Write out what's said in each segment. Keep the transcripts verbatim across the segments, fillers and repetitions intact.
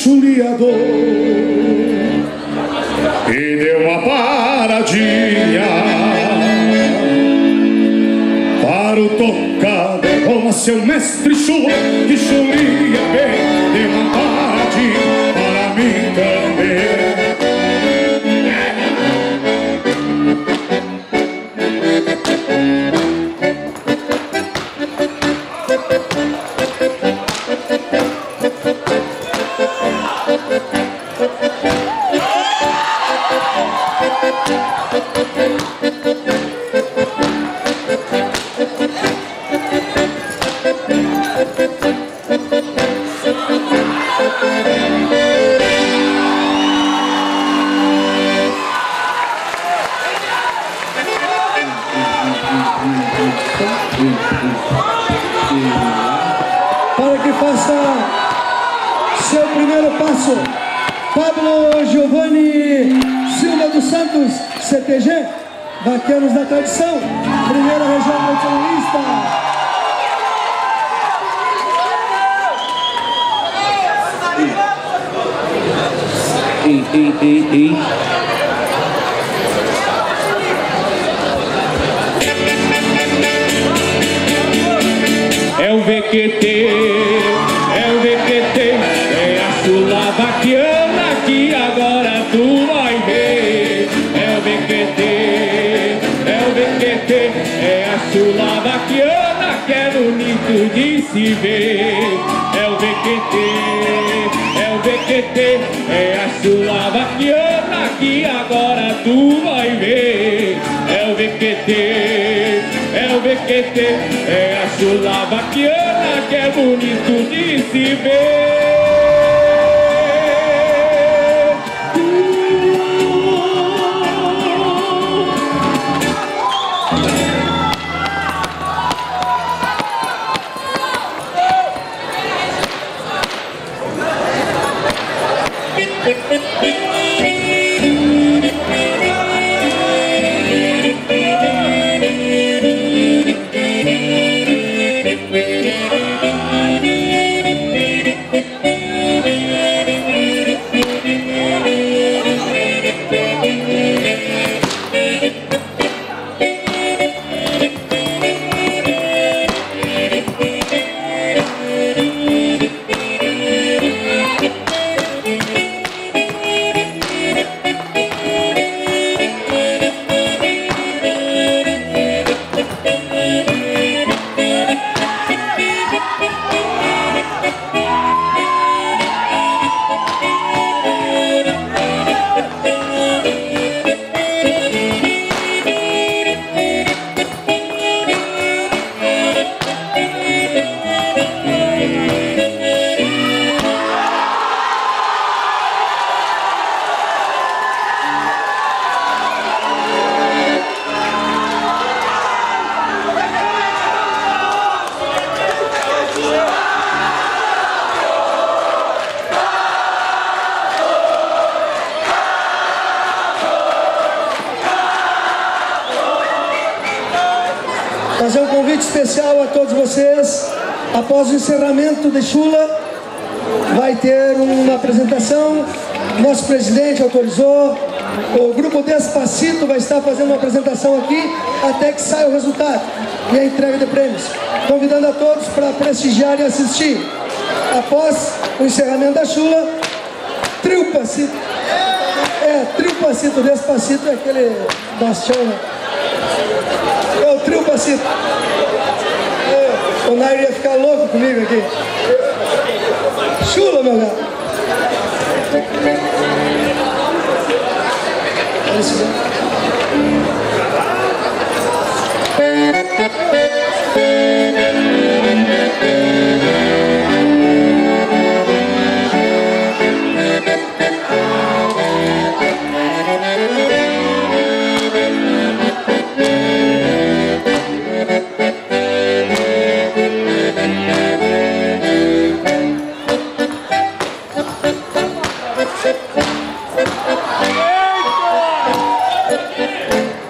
chuliador e deu uma paradinha para o tocado. Toma seu mestre Chula, que chulia bem, deu uma paradinha para mim também. Para que faça seu primeiro passo, Pablo Giovanni Silva dos Santos, C T G, Vaqueiros da Tradição, primeira região nacionalista. Ei, ei, ei, ei. É o V Q T, é o V Q T, é a chula vaquiana que agora tu vai ver. É o V Q T, é o V Q T, é a chula vaquiana que é bonito de se ver. É o V Q T, é o V Q T, é a chula vaquiana que agora tu vai ver. É o V Q T, é o V Q T, é a chula vaquiana que é bonito de se ver. Fazer um convite especial a todos vocês. Após o encerramento de chula, vai ter uma apresentação. Nosso presidente autorizou. O grupo Despacito vai estar fazendo uma apresentação aqui até que saia o resultado e a entrega de prêmios. Convidando a todos para prestigiar e assistir. Após o encerramento da chula, Trio Pacito. É, Trio Pacito, Despacito é aquele bastião, né? É o Trio Pacito. É, o Nair ia ficar louco comigo aqui. Chula, meu gato. É isso mesmo. Eita!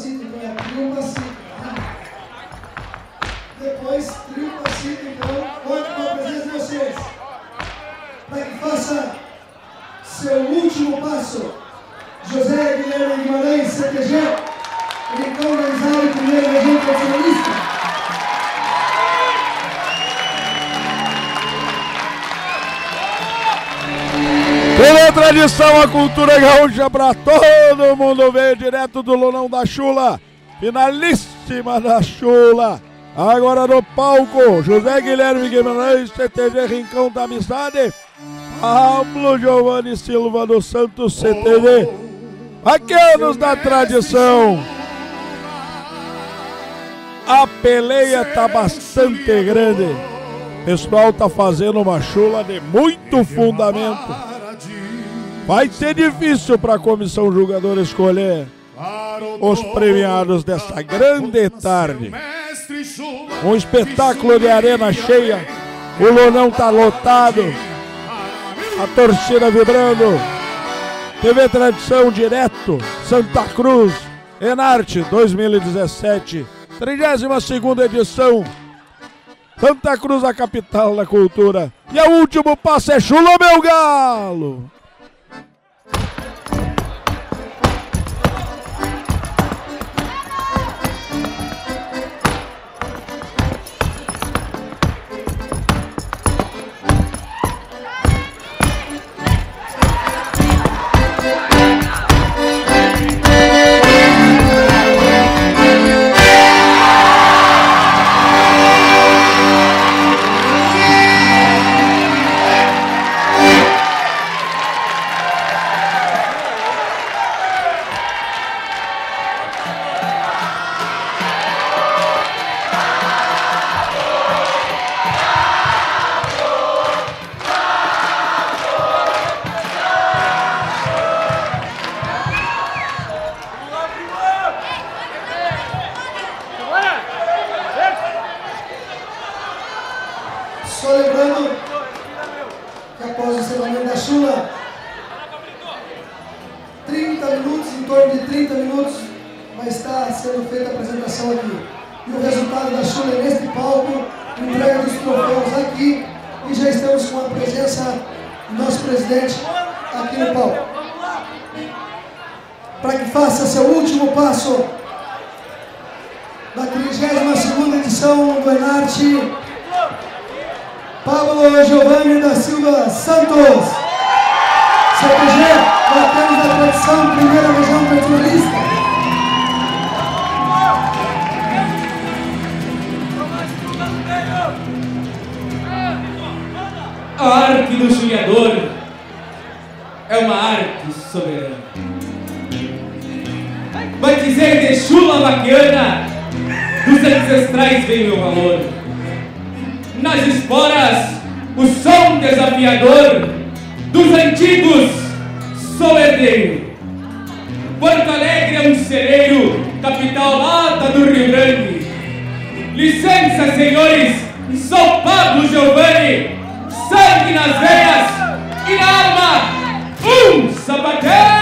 Passito, então é Trio Passito. Depois, Trio Passito, então, conto com a presença de vocês. Para que faça seu último passo, José Guilherme Guimarães, C T G, Rincão Gonzalo, primeira região tradicionalista. Pela tradição, a cultura gaúcha pra todo mundo ver, direto do Lonão da Chula, finalíssima da Chula. Agora no palco, José Guilherme Guimarães, C T G Rincão da Amizade, Pablo Giovanni Silva dos Santos, C T G Vaqueiros da Tradição. A peleia tá bastante grande. O pessoal tá fazendo uma chula de muito fundamento. Vai ser difícil para a comissão julgadora escolher os premiados desta grande tarde. Um espetáculo de arena cheia. O Lonão tá lotado. A torcida vibrando. T V Tradição direto. Santa Cruz. Enarte dois mil e dezessete. trigésima segunda edição. Santa Cruz, a capital da cultura. E o último passo é Chula, meu galo. Só lembrando que após o encerramento da chula, trinta minutos, em torno de trinta minutos, vai estar sendo feita a apresentação aqui. E o resultado da chula é neste palco, entrega dos troféus aqui, e já estamos com a presença do nosso presidente aqui no palco. Para que faça seu último passo da trigésima segunda edição do Enarte, Pablo Giovanni da Silva Santos, C T G Vaqueiros da Tradição, primeira região tradicionalista. A arte do chuleador é uma arte soberana. Vai dizer de chula vaquiana, dos ancestrais vem meu valor. Nas esporas, o som desafiador dos antigos sou herdeiro. Porto Alegre é um celeiro, capital lata do Rio Grande. Licença, senhores, sou Pablo Giovanni, sangue nas veias e na alma, um sapateiro!